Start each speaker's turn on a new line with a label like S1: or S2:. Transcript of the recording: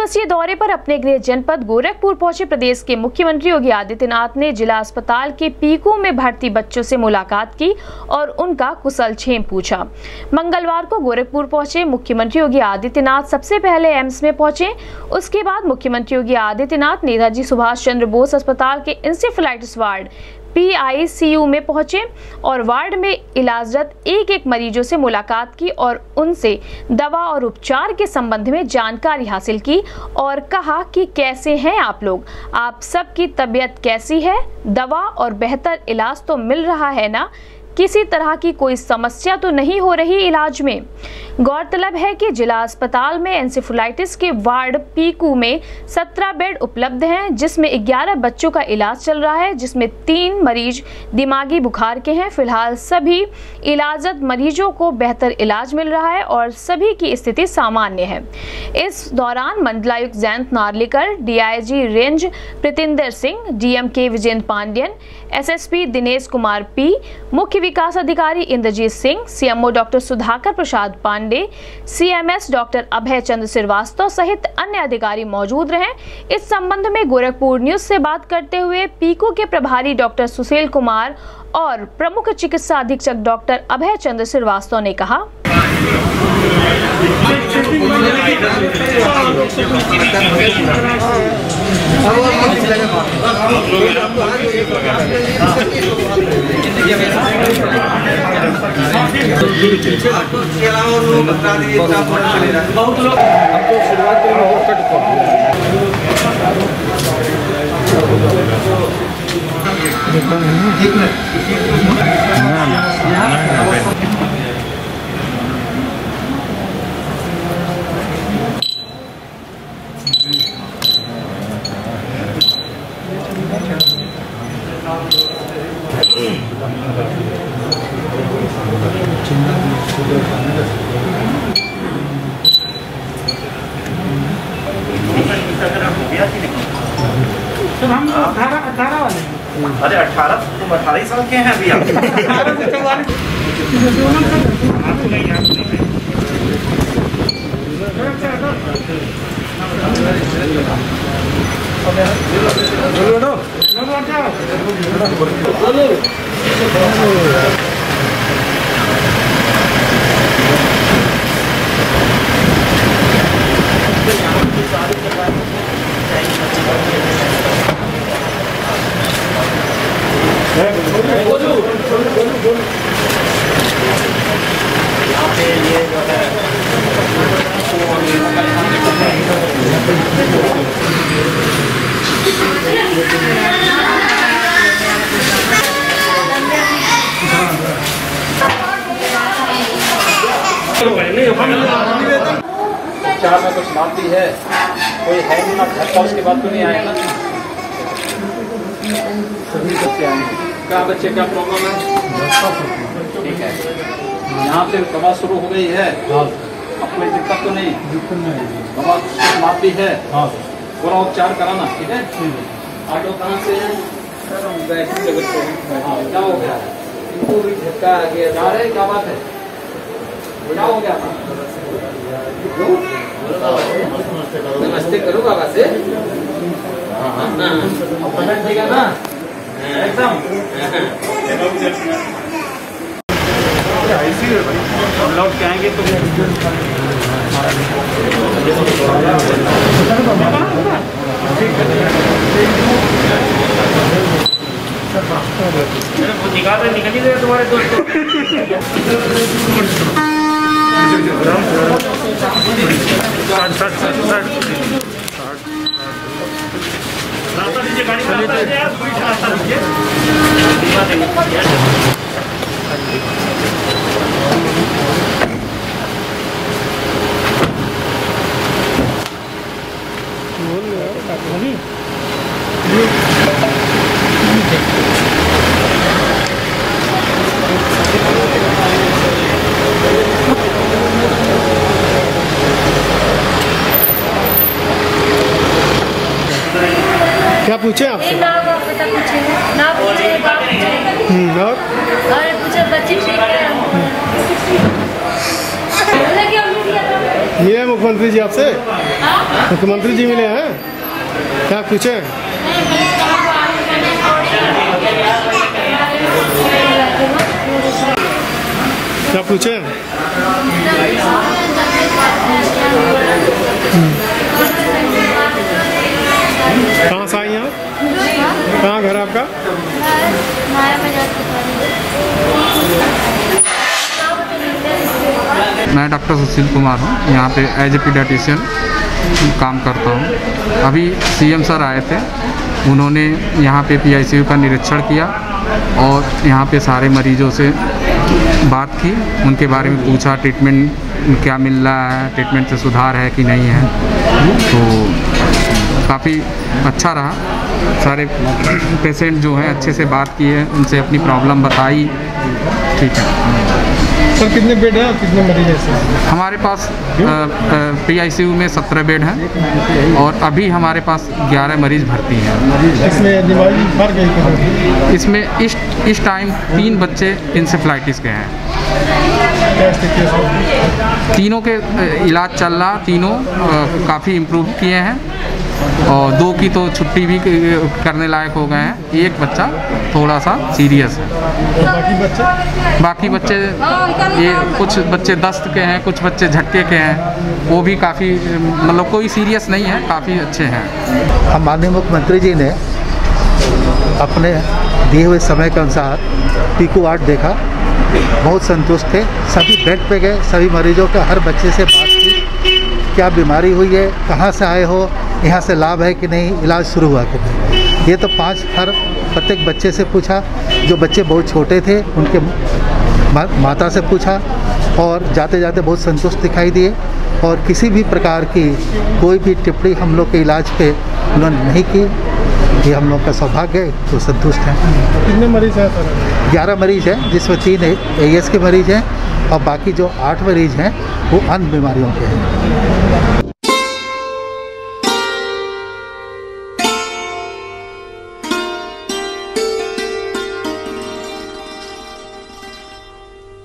S1: दिवसीय दौरे पर अपने गृह जनपद गोरखपुर पहुंचे प्रदेश के मुख्यमंत्री योगी आदित्यनाथ ने जिला अस्पताल के पीकू में भर्ती बच्चों से मुलाकात की और उनका कुशलक्षेम पूछा। मंगलवार को गोरखपुर पहुंचे मुख्यमंत्री योगी आदित्यनाथ सबसे पहले एम्स में पहुंचे। उसके बाद मुख्यमंत्री योगी आदित्यनाथ नेताजी सुभाष चंद्र बोस अस्पताल के इंसेफेलाइटिस वार्ड PICU में पहुंचे और वार्ड में इलाजरत एक मरीजों से मुलाकात की और उनसे दवा और उपचार के संबंध में जानकारी हासिल की और कहा कि कैसे हैं आप लोग, आप सबकी तबीयत कैसी है, दवा और बेहतर इलाज तो मिल रहा है ना, किसी तरह की कोई समस्या तो नहीं हो रही इलाज में। गौरतलब है कि जिला अस्पताल में एंसेफेलाइटिस के वार्ड पीकू में 17 बेड उपलब्ध हैं, जिसमें 11 बच्चों का इलाज चल रहा है, जिसमें 3 मरीज दिमागी बुखार के हैं। फिलहाल सभी इलाजत मरीजों को बेहतर इलाज मिल रहा है और सभी की स्थिति सामान्य है। इस दौरान मंडलायुक्त Jayant Narlikar, DIG range Pritinder Singh, DMK Vijendra Pandian, SSP Dinesh Kumar P, मुख्य विकास अधिकारी Indrajit Singh, CMO doctor Sudhakar Prasad Pandey, CMS doctor Abhay Chandra Srivastava सहित अन्य अधिकारी मौजूद रहे। इस संबंध में गोरखपुर न्यूज से बात करते हुए पीकू के प्रभारी डॉक्टर सुशील कुमार और प्रमुख चिकित्सा अधीक्षक डॉक्टर अभय चंद्र श्रीवास्तव ने कहा,
S2: तो हम 18 वाले।
S3: अरे 18 तुम 18 साल के हैं अभी आप।
S2: 18 से 44
S4: उपचार में कुछ मानती है, कोई है नहीं ना, उसके बाद तो नहीं आए ना। सभी बच्चे आए हैं। क्या बच्चे क्या प्रॉब्लम है? ठीक है, यहाँ से दवा शुरू हो गई है, अब कोई दिक्कत तो नहीं? दवा मापी है, पूरा उपचार कराना, ठीक है? आप लोग कहाँ से हैं? क्या हो गया? इनको भी धक्का आ गया, जा रहे, क्या बात है? क्या हो गया? नमस्ते करो बाबा से। ठीक है ना, एकदम लौट के आएंगे तो निकल ही गए तुम्हारे दोस्तों।
S2: क्या पूछे आपसे?
S5: ना पूछे
S2: और
S5: पूछे बच्ची ठीक है।
S2: मिले मुख्यमंत्री जी आपसे? मुख्यमंत्री जी मिले हैं? क्या पूछे? क्या पूछे? कहाँ से आई हैं आप? कहाँ घर आपका?
S6: मैं डॉक्टर सुशील कुमार हूँ, यहाँ पे एज ए पीडियाट्रिशियन काम करता हूँ। अभी सीएम सर आए थे, उन्होंने यहाँ पे पीआईसीयू का निरीक्षण किया और यहाँ पे सारे मरीजों से बात की, उनके बारे में पूछा, ट्रीटमेंट क्या मिल रहा है, ट्रीटमेंट से सुधार है कि नहीं है। तो काफ़ी अच्छा रहा, सारे पेशेंट जो हैं अच्छे से बात किए, उनसे अपनी प्रॉब्लम बताई। ठीक है
S2: सर, कितने बेड हैं और कितने मरीज हैं सर?
S6: हमारे पास पीआईसीयू में 17 बेड हैं और अभी हमारे पास 11 मरीज भर्ती हैं।
S2: इसमें दिमागी फर्क है?
S6: इसमें इस टाइम 3 बच्चे इंसेफ्लाइटिस के हैं। तीनों के इलाज चल रहा, तीनों काफ़ी इम्प्रूव किए हैं और 2 की तो छुट्टी भी करने लायक हो गए हैं। एक बच्चा थोड़ा सा सीरियस है। बाकी बच्चे ये कुछ बच्चे दस्त के हैं, कुछ बच्चे झटके के हैं, वो भी काफ़ी मतलब कोई सीरियस नहीं है, काफ़ी अच्छे हैं।
S7: हम माननीय मुख्यमंत्री जी ने अपने दिए हुए समय के अनुसार पीकू वार्ड देखा, बहुत संतुष्ट थे। सभी बेड पे गए, सभी मरीजों का हर बच्चे से बात की, क्या बीमारी हुई है, कहाँ से आए हो, यहाँ से लाभ है कि नहीं, इलाज शुरू हुआ कि नहीं। ये तो 5 हर प्रत्येक बच्चे से पूछा। जो बच्चे बहुत छोटे थे उनके माता से पूछा और जाते जाते बहुत संतुष्ट दिखाई दिए और किसी भी प्रकार की कोई भी टिप्पणी हम लोग के इलाज पे उन्होंने नहीं की। ये हम लोग का सौभाग्य है, तो संतुष्ट हैं।
S2: कितने मरीज हैं सर?
S7: 11 मरीज हैं, जिसमें 3 AS के मरीज हैं और बाकी जो 8 मरीज हैं वो अन्य बीमारियों के हैं।